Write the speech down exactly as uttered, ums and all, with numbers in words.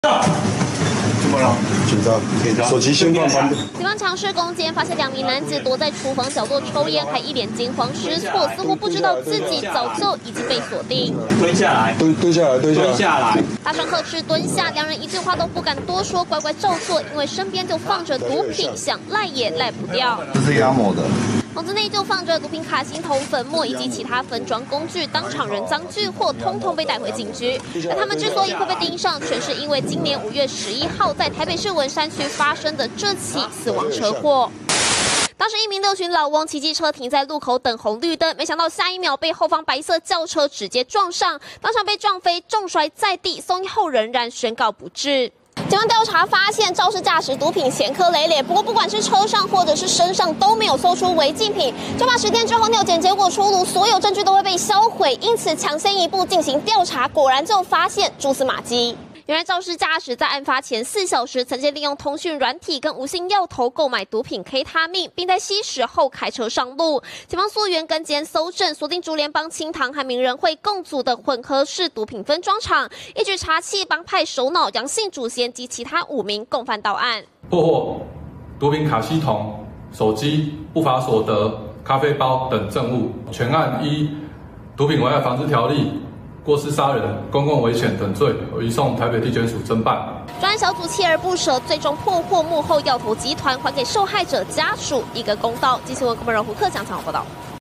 怎么了？ 紧张，紧张。手机先放旁边。 警方强势攻坚，发现两名男子躲在厨房角落抽烟，还一脸惊慌失措，似乎不知道自己早就已经被锁定。 蹲下来， 蹲蹲下来，蹲下来。 蹲下来。 大声呵斥蹲下，两人一句话都不敢多说，乖乖照做，因为身边就放着毒品，想赖也赖不掉。 这是压模的。 房子内就放着毒品卡芯头、粉末以及其他分装工具，当场人赃俱获，通通被带回警局。而他们之所以会被盯上，全是因为今年五月十一号在台北市文山区发生的这起死亡车祸。 当时一名六旬老翁骑机车停在路口等红绿灯，没想到下一秒被后方白色轿车直接撞上，当场被撞飞，重摔在地，送医后仍然宣告不治。 警方调查发现，肇事驾驶毒品前科累累。不过，不管是车上或者是身上都没有搜出违禁品。就怕十天之后尿检结果出炉，所有证据都会被销毁。因此，抢先一步进行调查，果然就发现蛛丝马迹。 原来肇事驾驶在案发前四小时，曾经利用通讯软体跟无姓药头购买毒品 K 他命，并在吸食后开车上路。警方溯源跟监搜证，锁定竹联帮清堂和名人会共组的混合式毒品分装厂，一举查缉帮派首脑杨姓主嫌及其他五名共犯到案。 破获毒品卡西酮、手机、不法所得、咖啡包等证物，全案依毒品危害防治条例。 过失杀人、公共危险等罪，移送台北地检署侦办。 专案小组锲而不舍，最终破获幕后药头集团，还给受害者家属一个公道。记新闻郭本荣、胡克讲采访报道。